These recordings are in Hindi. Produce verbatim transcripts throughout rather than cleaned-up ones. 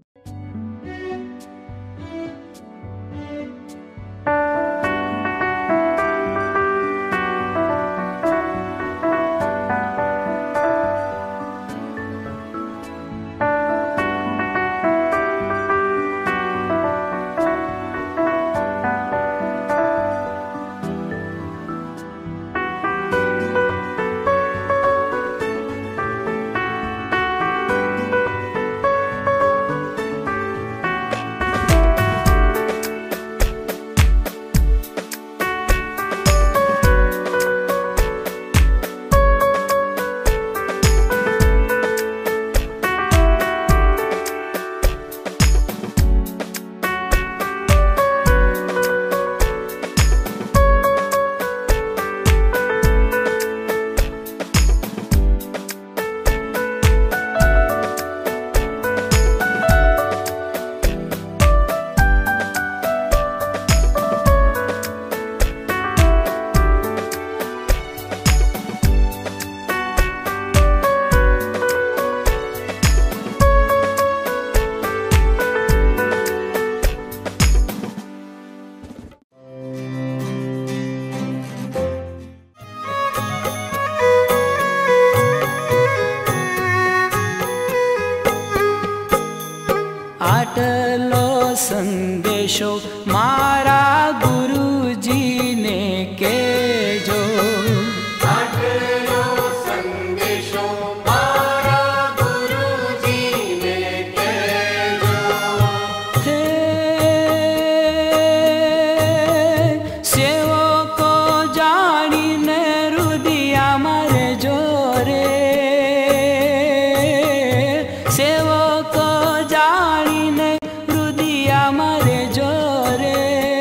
आटलो संदेशो मारा गुरुजी ने केजो। आटलो संदेशो मारा गुरुजी ने केजो। हे सेवको जाणीने हृदया मारे जोरे। सेवको जाणीने हृदया मारे जोरे।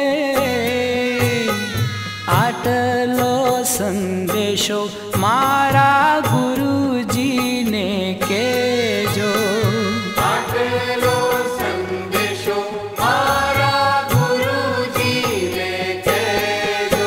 आटलो संदेशो मारा गुरुजी ने केजो। आटलो संदेशो मारा गुरुजी ने केजो।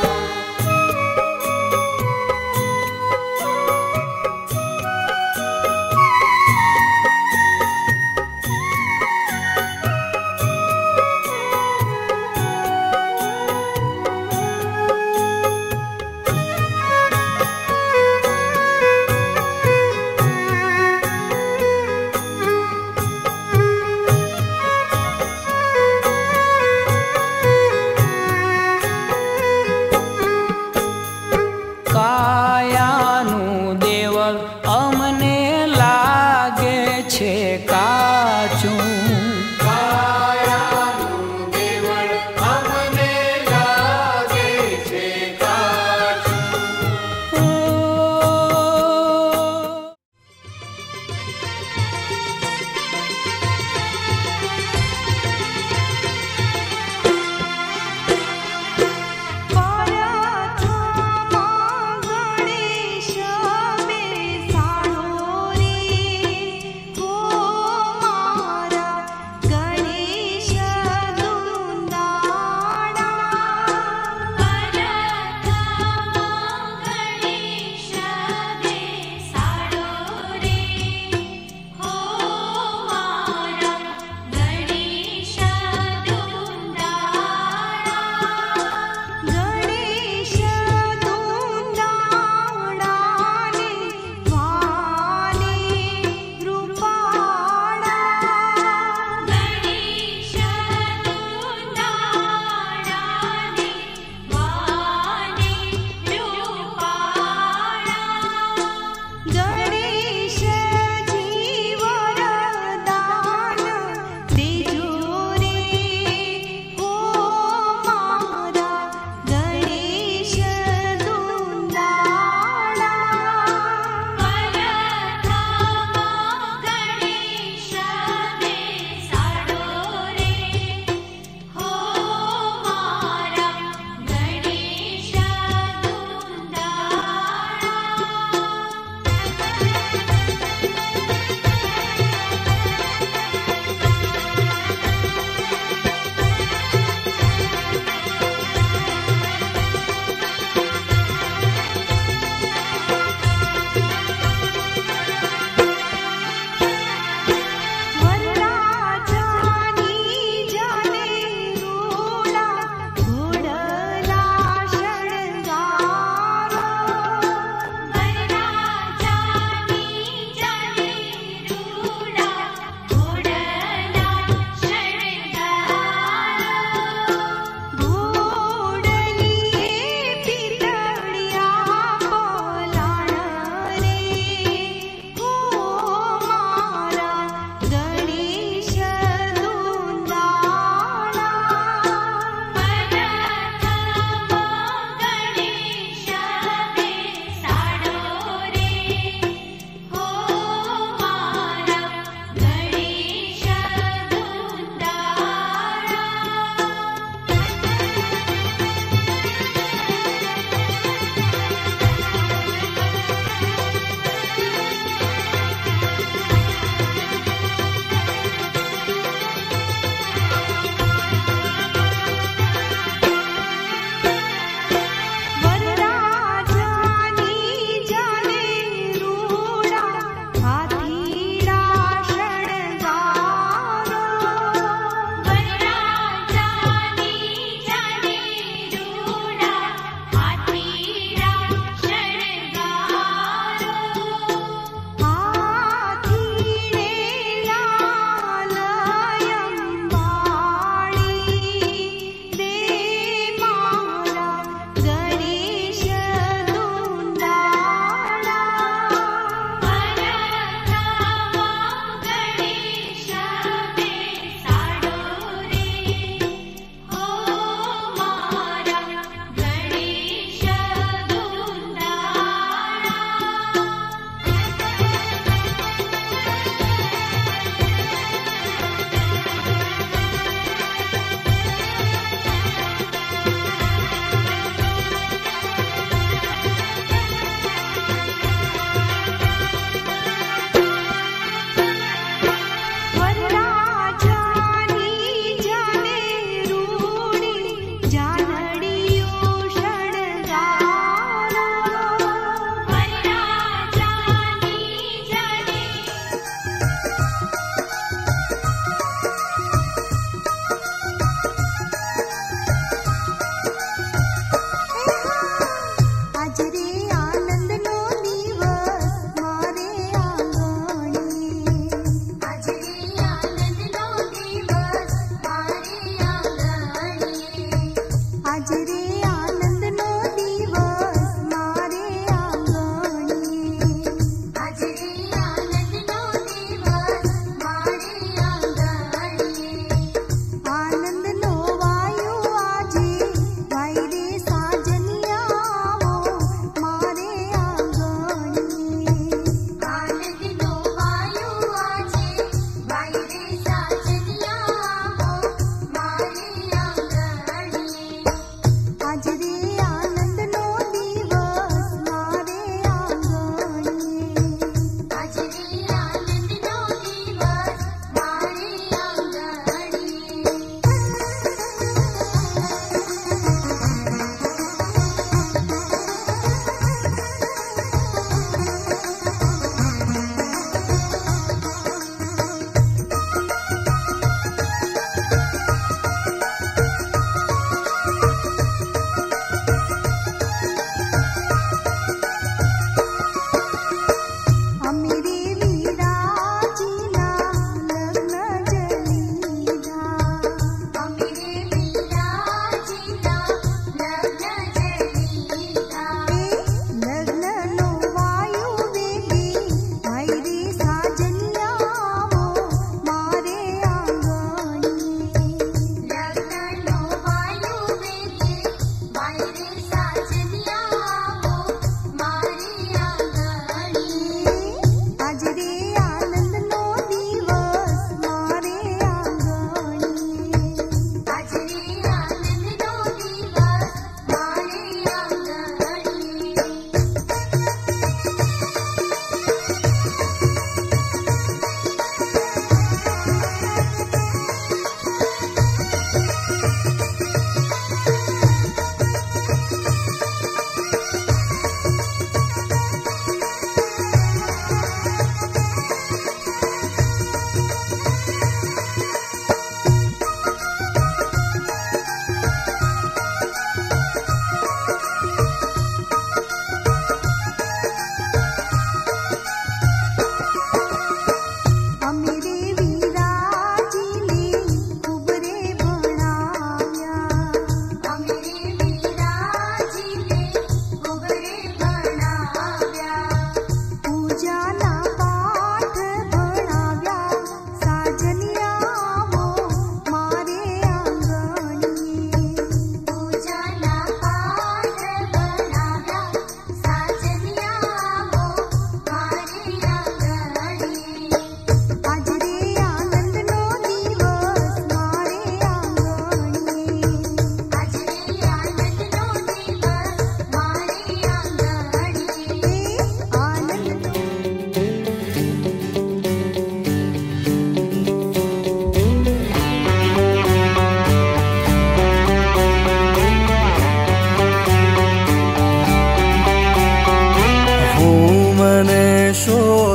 कायानु देवल अमने लागे छे काचू। कायानु देवल अमने लागे छे काचू। गणेश बेसाड़ो रे हो।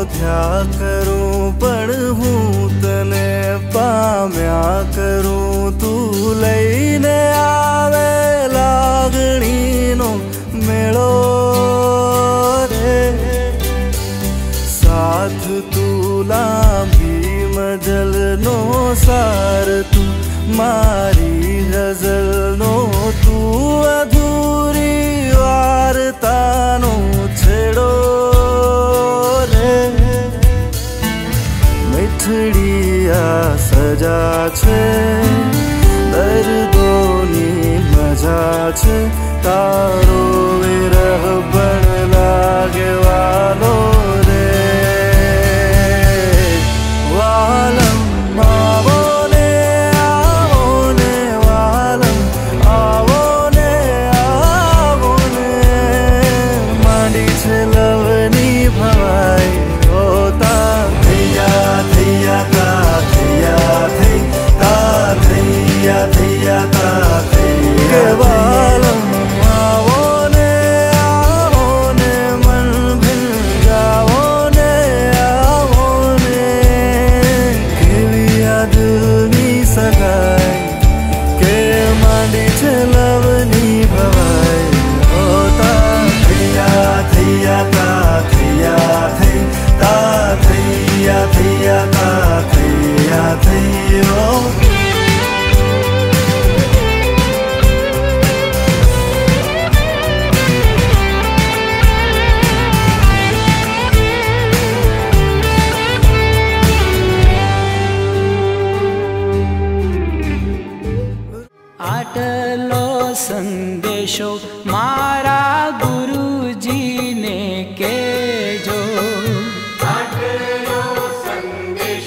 शोध्या करूं पण हूँ तने पाम्या करूं तू लईने आवे लागणीनो मेळो रे साथ तू लांबी मजलनो सार तू मारी गजलनो तू अधूरी वार्तानो छेड़ो रे मीठड़िया सजा छे दर्दोनी मजा छे तारो विरह बन लागे वालो रे वालम आवो ने आवो ने वालम आवो ने आवो ने मांडी छे लवनी भवाई होता थैया थैया ता थैया थै ता थैया थैया ता थैया वालम आवो ने आवो ने मन भिन जाओ ने आवो ने केवी यादनी सगाई के मांडी छे लवनी भवाई होता थैया थैया ता थैया थै ता थैया थैया ता थैया थैयो आटलो संदेशो मारा गुरुजी ने केजो आटलो संदेशो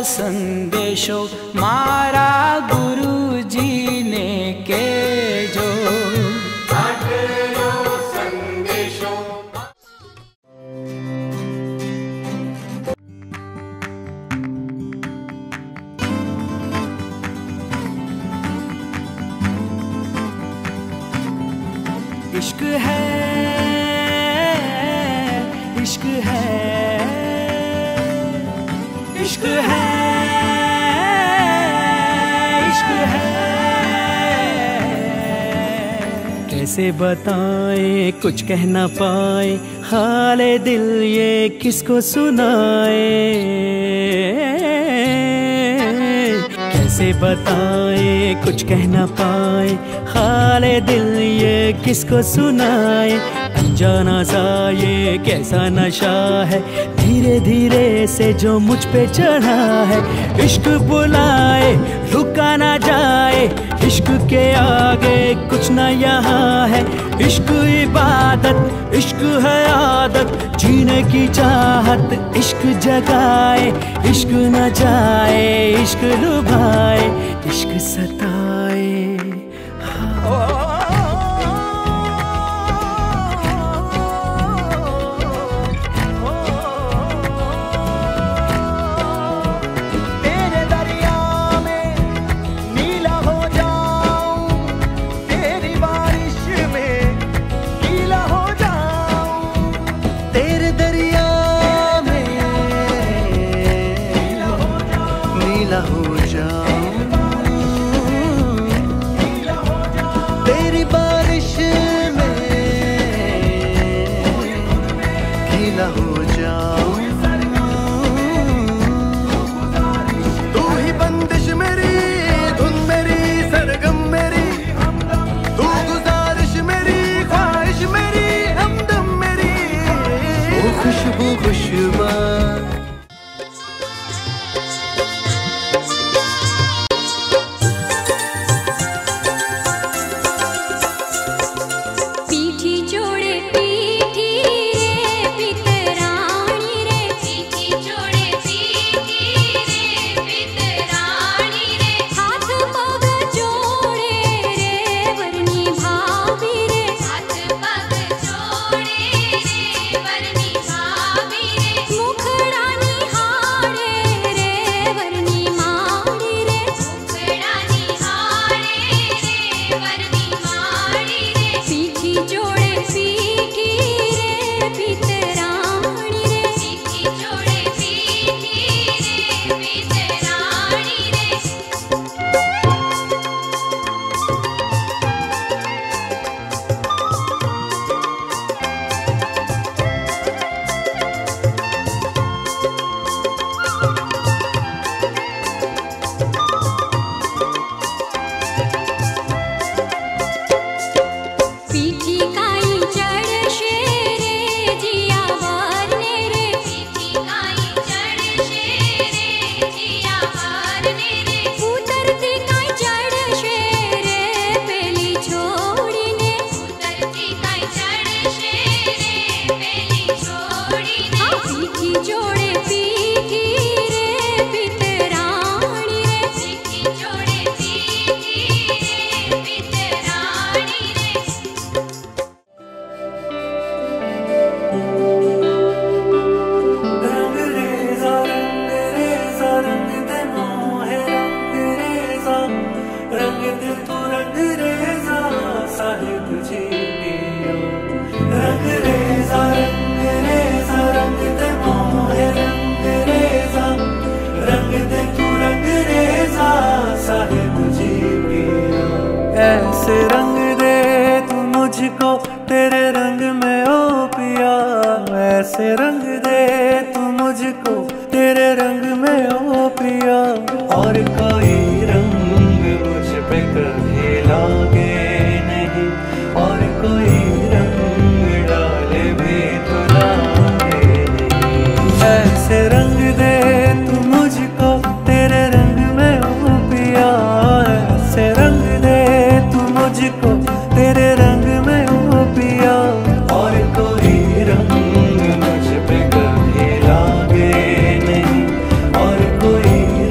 સંદેશો મારા ગુરુજીને કહેજો. આટલો સંદેશો इश्क है, इश्क है, इश्क है, इश्क है. कैसे बताएं कुछ कह ना पाए, हाले दिल ये किसको सुनाए. कैसे बताएं कुछ कह ना पाए, हाले दिल ये किसको सुनाए. अनजाना सा ये कैसा नशा है, धीरे धीरे से जो मुझ पे चढ़ा है. इश्क बुलाए रुका ना जाए, इश्क के आगे कुछ ना यहाँ है. इश्क इबादत, इश्क है आदत, जीने की चाहत. इश्क जगाए, इश्क न जाए, इश्क लुभाए, इश्क सताए. ऐसे रंग दे तू मुझको तेरे रंग में ओ पिया. ऐसे रंग दे तू मुझको तेरे रंग में ओ पिया. और कोई रंग मुझ पे कभी लागे नहीं, और कोई रंग डाले भी तो लागे नहीं. ऐसे रंग दे तू मुझको तेरे रंग में ओ पिया. ऐसे रंग दे तू मुझको तेरे रंग में ओ पिया. और कोई रंग मुझ पे कभी लागे नहीं, और कोई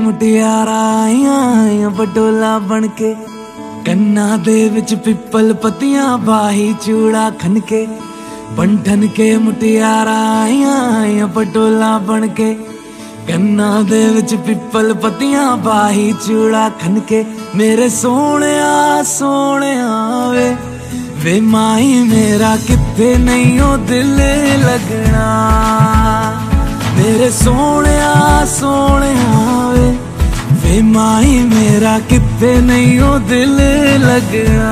मुटियारा आइयां आइयां पटोला बनके, कन्ना दे विच पिपल पत्तियां बाही चूड़ा खनके। बंठन के मुटियारा आइयां आइयां पटोला बनके, कन्ना दे विच पिपल पत्तियां बाही चूड़ा खनके। मेरे सोहणिया सोहणिया वे वे माई मेरा किथे नहीं ओ दिल लगना। मेरे सोहणिया सोहणिया वे वे माई मेरा किथे नहीं ओ दिल लगना।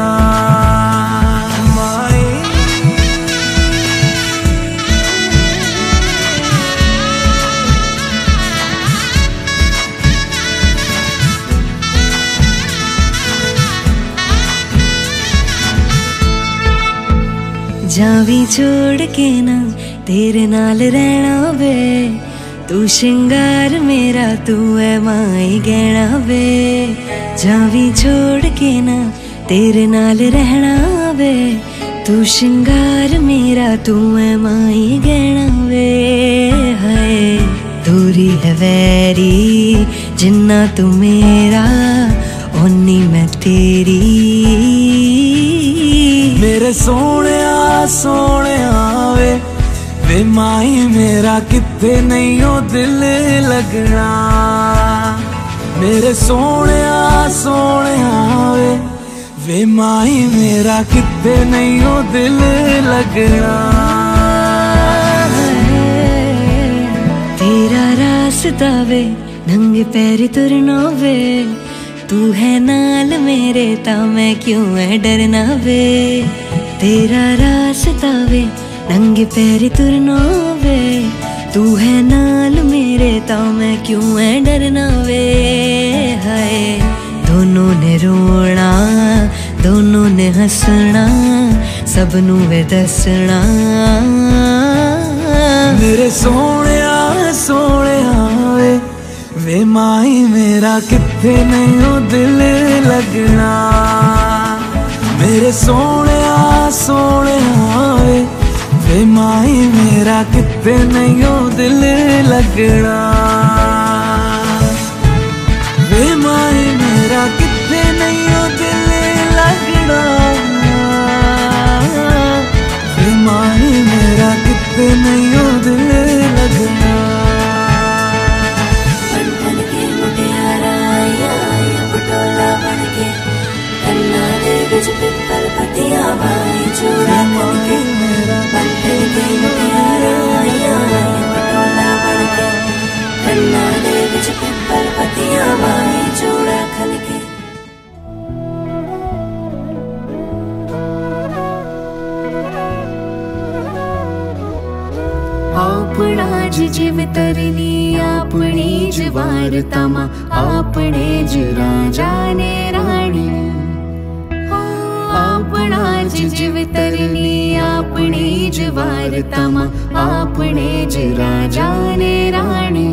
जावी छोड़ के ना तेरे नाल रहना वे, तू श्रृंगार मेरा तू है माई गहना वे। जावी छोड़ के ना तेरे नाल रहना वे, तू श्रृंगार मेरा तू है माई गहना वे। हाय दूरी है वैरी जिन्ना तू मेरा ओनी मैं तेरी। मेरे सोहणिया सोहणिया वे वे माई मेरा किथे नहीं ओ दिल लगना। मेरे सोहणिया सोहणिया वे वे माई मेरा किथे नहीं ओ दिल लगना। तेरा रास्ता वे नंगे पैरी तुरना वे, तू है नाल मेरे ता मैं क्यों है डरना वे। तेरा रास्ता वे नंगे पैरी तुरना वे, तू है नाल मेरे ता मैं क्यों है डरना वे। हाय दोनों ने रोना दोनों ने हंसना, सबनू वे दसना। मेरे सोहणिया सोहणिया वे वे माई मेरा किथे नहीं ओ दिल लगना। मेरे सोहणिया सोहणिया वे वे माई मेरा किथे नहीं ओ दिल लगना। वे माई मेरा किथे नहीं ओ दिल लगना। वे माई मेरा किथे नहीं ओ दिल लगना। पिपल पतिया बाई चूड़ा खनके, बंधन के मुटियारा आया पटोला बनके, कन्ना दे विच पिपल पतिया बाई चूड़ा खनके। अपना जीव तरनी अपनी जवार तमा, अपने ज राजा ने रानी। अपना जीव तरनी अपनी जवार तमा, अपने ज राजा ने रानी।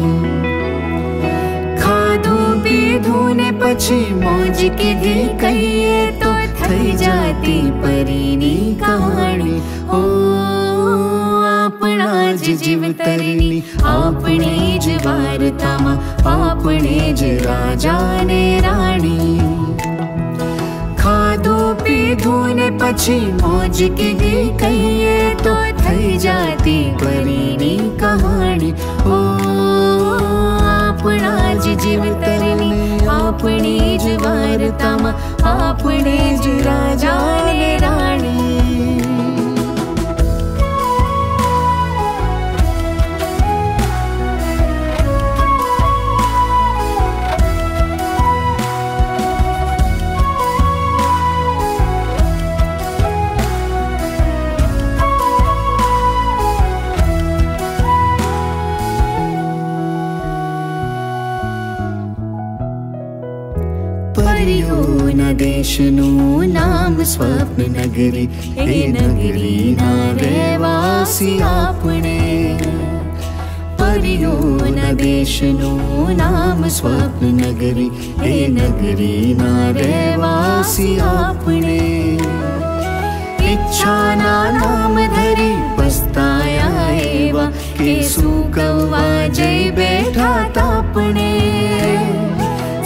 खाधू पीधू ने पछी मौज के दी कहिए तो थई जाती परीनी कहानी। ओ अपना जीव तरनी अपनी जवार तमा, अपने ज राजा ने रानी। खाधू पीधू ने पछी मौज की दी कहिए तो थई जाती परीनी कहानी। ओ अपना जीव तरनी अपनी जवार तमा, अपने ज राजा ने रानी। परियों देश नु नाम स्वप्न नगरी, ए नगरी ना रहवासी आपने। परियों देश नु नाम स्वप्न नगरी, ए नगरी ना रहवासी आपने। इच्छा ना नाम धरी पछताया एवा, के सुकवा जय बैठा तापने।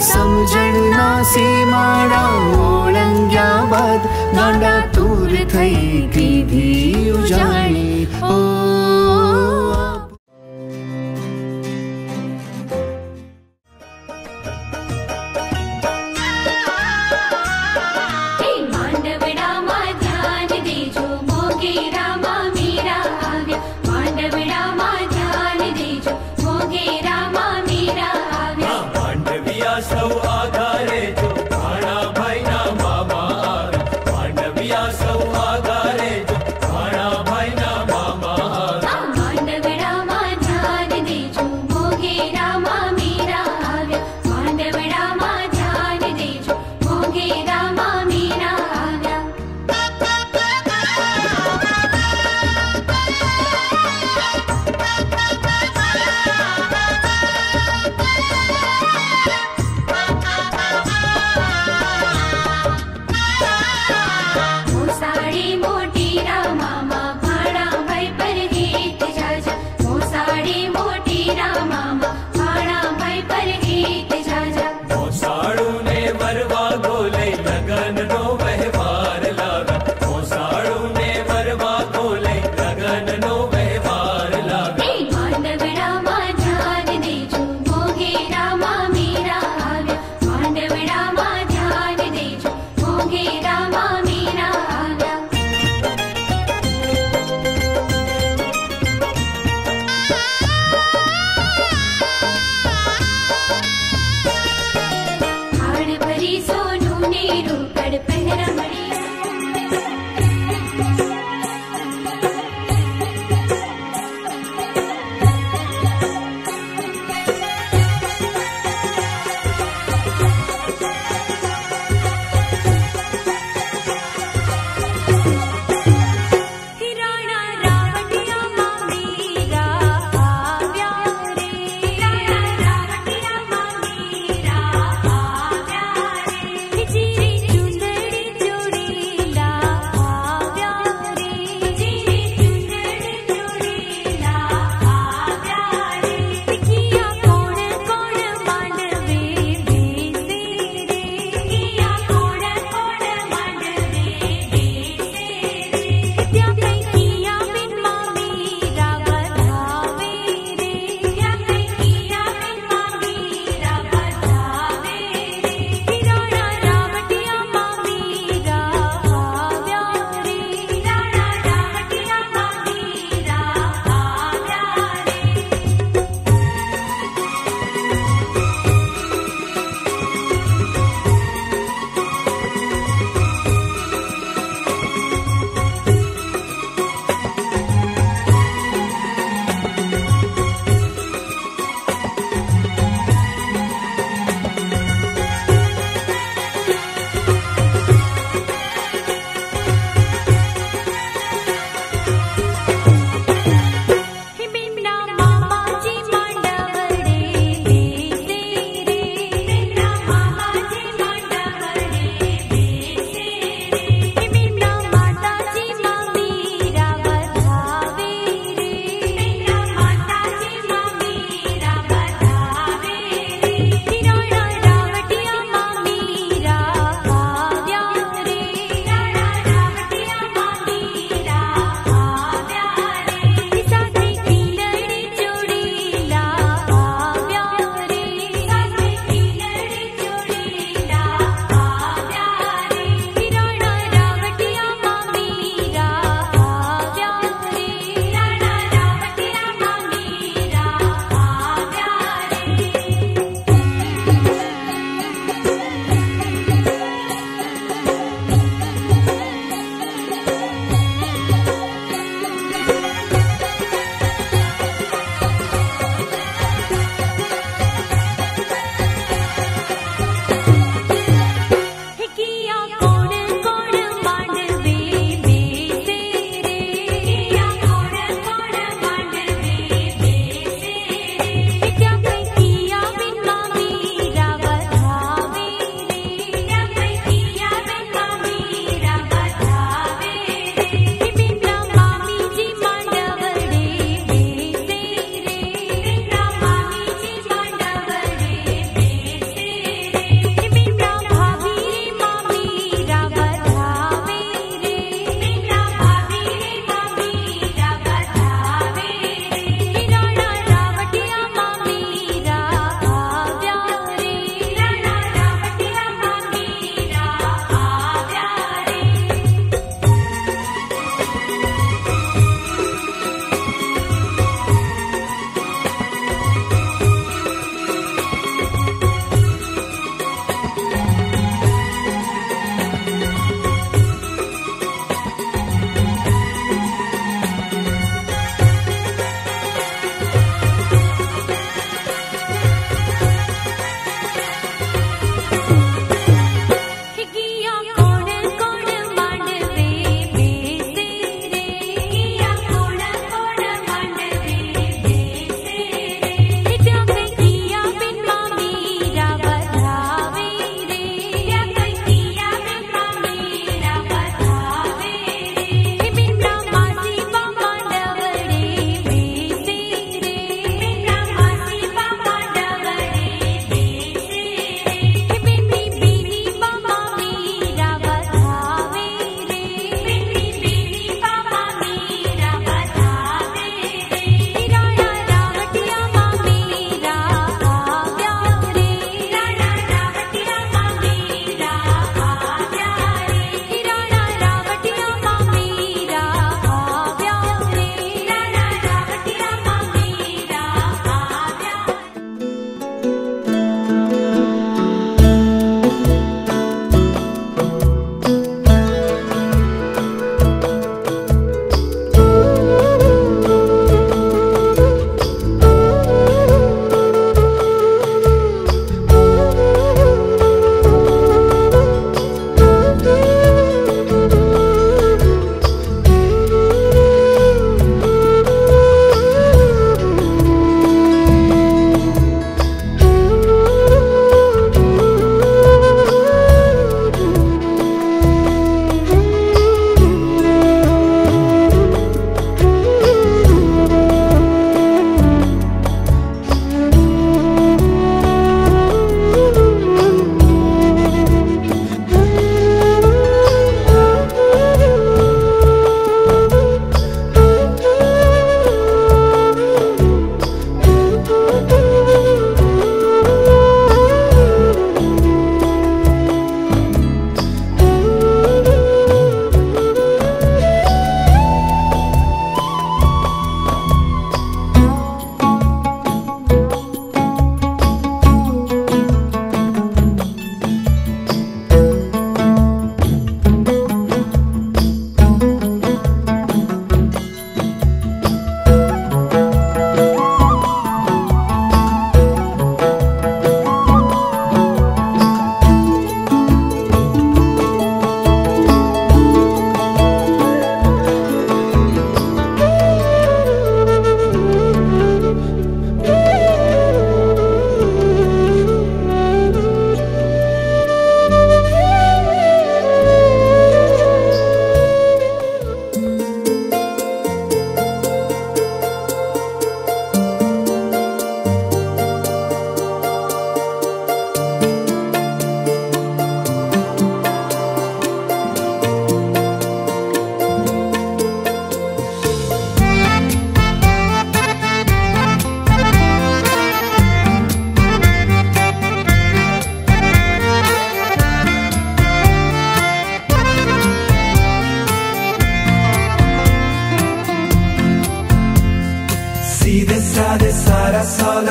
समझण ना सी माड़ा ओळंग्या बाद गांडा तूर थई दीधी उजाणी ओ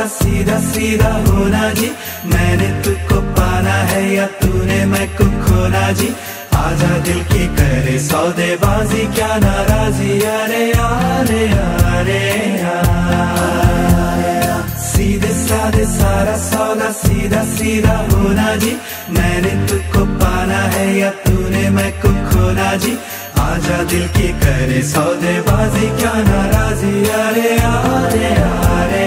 सौदा सीधा सीधा होना जी, मैंने तुझको पाना है या तूने मैं को खोना जी, आजा दिल की करे सौदेबाजी क्या नाराजी, अरे अरे अरे सीधे साधे सारा सौदा सीधा सीधा होना जी, मैंने तुझको पाना है या तूने मैं को खोना जी, आजा दिल की करे सौदेबाजी क्या नाराजी, अरे अरे अरे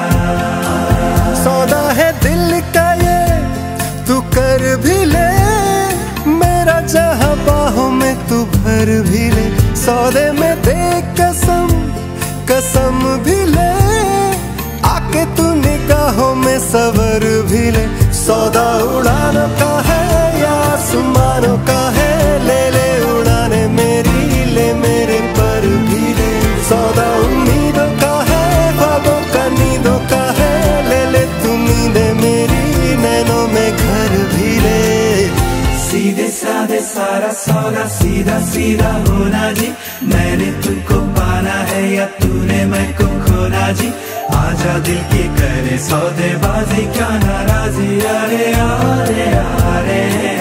सौदा है दिल का ये तू कर भी ले, मेरा जहां बाहों में तू भर भी ले, सौदे में दे कसम कसम भी ले, आके तू निगाहों में सवर भी ले, सौदा उड़ानों का है या आसमानों का है, ले ले उड़ाने मेरी ले मेरे पर भी ले, सौदा उम्मीदों का है ख्वाबों का नींदों का है, ले ले तू नींदे मेरी नैनों में घर भी ले, सीधे साधे सारा सौदा सीधा सीधा होना जी, मैंने तुझको पाना है या तूने मैं को खोना जी, आजा दिल की करे सौदेबाजी क्या नाराजी, अरे अरे अरे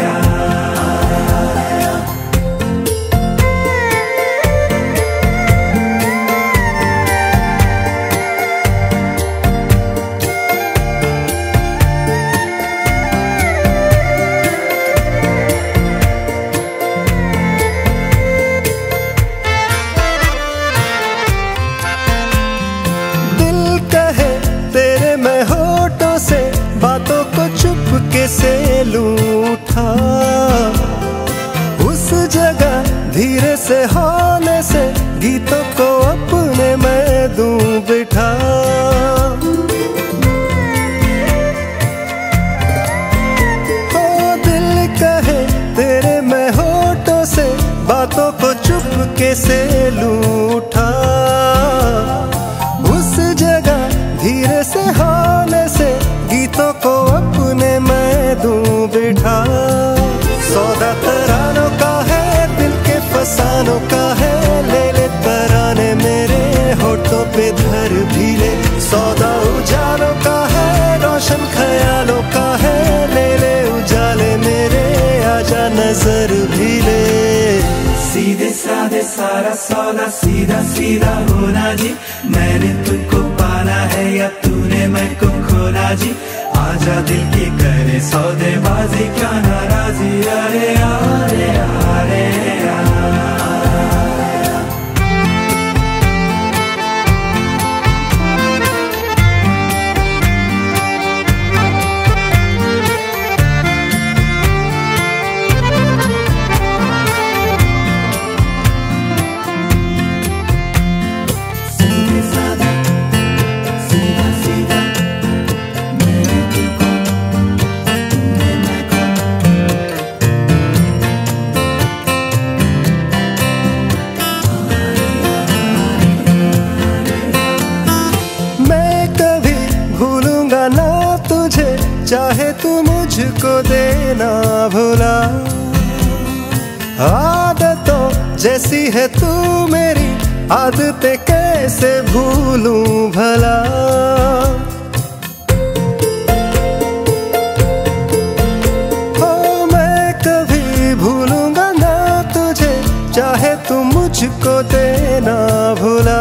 बातों को चुपके से लूटा, उस जगह धीरे से होने से गीतों को अपने मैं दूं बिठा, हो दिल कहे तेरे मैं होठों से बातों को चुपके से लूटा, उस जगह धीरे से होने से गीतों को अपने मैं दूं बिठा, सौदा तरानों का है दिल के फसानों का है, ले ले तराने मेरे होठों पे धर भी ले, सौदा उजालों का है रोशन ख्यालों का है, ले ले उजाले मेरे आजा नजर भी ले, सीधे साधे सारा सौदा सीधा सीधा होना जी, मैंने तुझको पाना है या तूने मैं को खोना जी, आजा दिल की करे सौदेबाजी क्या नाराजी, अरे अरे अरे चाहे तू मुझको देना भुला, आदतों जैसी है तू मेरी आदतें कैसे भूलूं भला, हो मैं कभी भूलूंगा ना तुझे, चाहे तू मुझको देना भुला,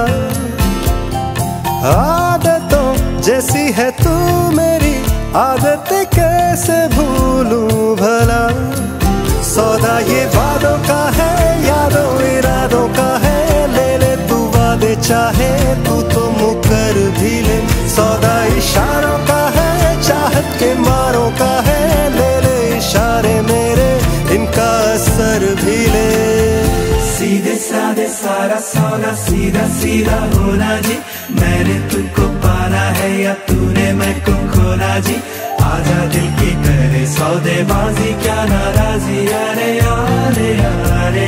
आदतों जैसी है तू मेरी आदत कैसे भूलूं भला, सौदा ये वादों का है यादों इरादों का है, ले ले तू वादे चाहे तू तो मुकर भी ले, सौदा इशारों का है चाहत के मारों का है, ले ले इशारे मेरे इनका असर भी ले, सीधे साधे सारा सौदा सीधा सीधा होना जी, मैंने तुझको पाना है या तूने मैं को खोना जी, आजा दिल की करे सौदेबाजी क्या नाराजी, अरे अरे अरे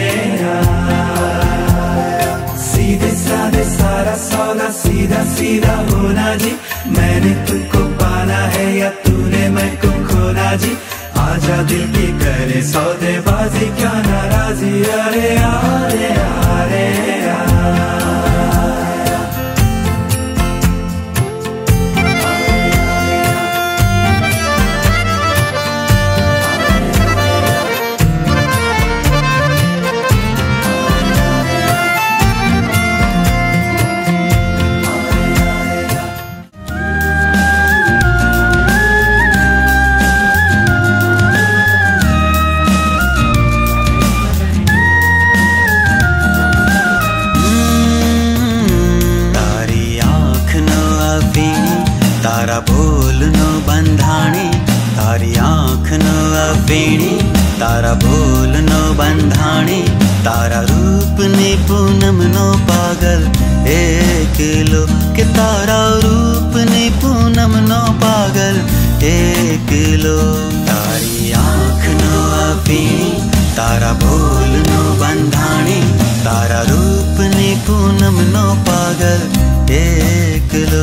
सीधे साधे सारा सौदा सीधा सीधा होना जी, मैंने तुझको पाना है या तूने मैं को खोना जी, आजा दिल की करे सौदेबाजी क्या नाराजी, अरे अरे अरे अफीणी तारा बोल नो बंधाणी तारा रूप ने पूनम नो पागल एक लो के तारा रूप ने पूनम नो पागल एक लो तारी आँख नो अफीणी तारा बोल नो बंधाणी तारा रूप ने पूनम नो पागल एक लो।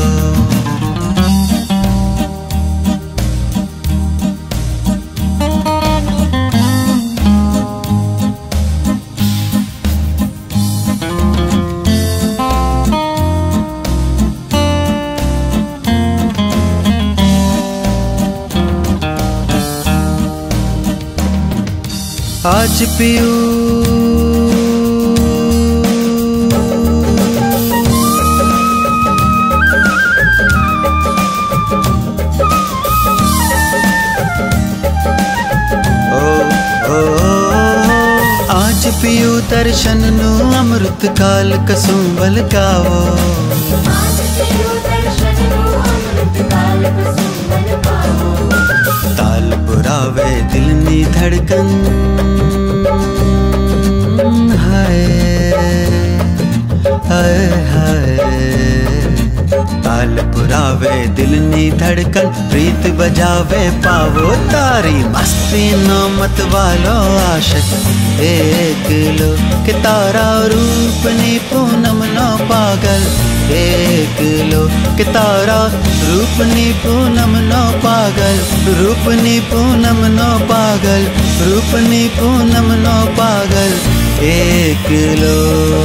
आज पियू आज पियू दर्शन नु अमृत काल कसुंबल गावो ताल पुरावे दिल नी धड़कन हाय हाय हाय ताल पुरावे दिल नी धड़कन प्रीत बजावे पावो तारी मस्ती नो मत वालो आशिक एक लो के तारा रूप नी पूनम नो पागल एक लो के तारा रूप नी पूनम नो पागल रूप नी पूनम नो पागल रूप नी पूनम नो पागल एक लो।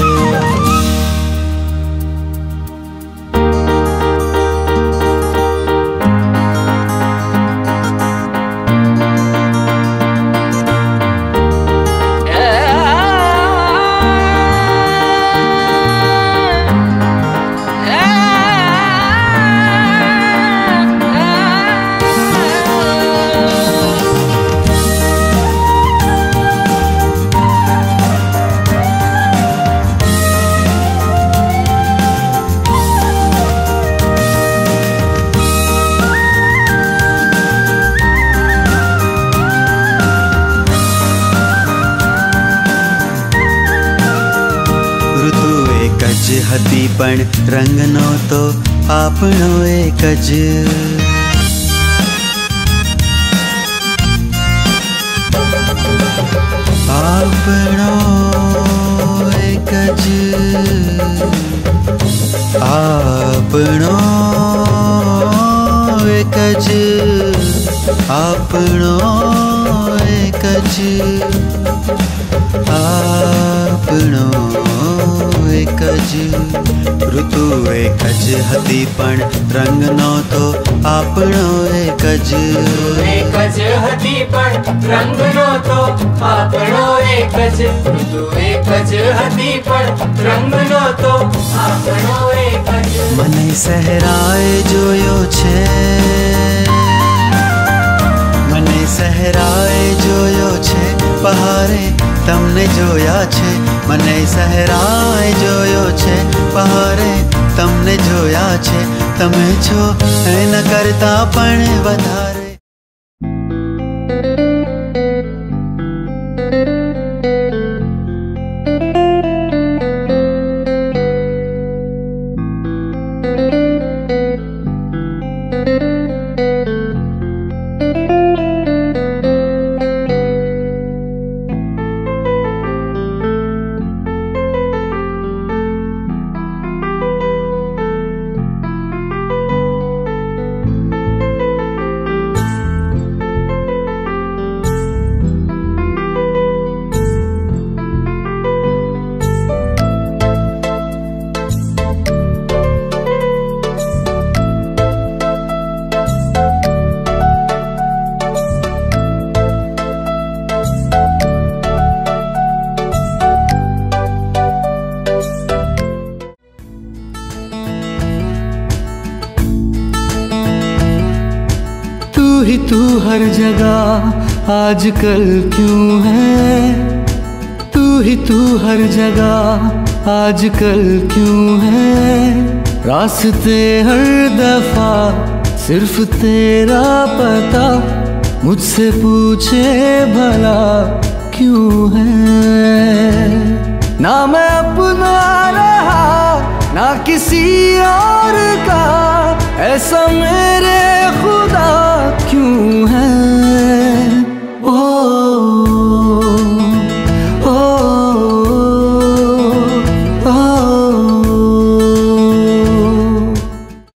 हती पण रंगनो तो आपनो एकज आपनो एकज आपनो एकज आपनो एकज आपनो एकज ऋतु एकज हती पण रंग नो तो आपनो एकज एकज हती पण रंग नो तो आपनो एकज ऋतु एकज हती पण रंग नो तो आपनो एकज मने सहराए जोयो छे मने सहराए जोयो छे पहारे तमने जोया छे मने सहराए जोयो छे पहारे तमने जोया छे तमे छो न करता पण वधारे। ही तू हर जगह आजकल क्यों है, तू ही तू हर जगह आजकल क्यों है। रास्ते हर दफा सिर्फ तेरा पता, मुझसे पूछे भला क्यों है। ना मैं अपना रहा ना किसी और का, ऐसा मेरे खुदा क्यों है।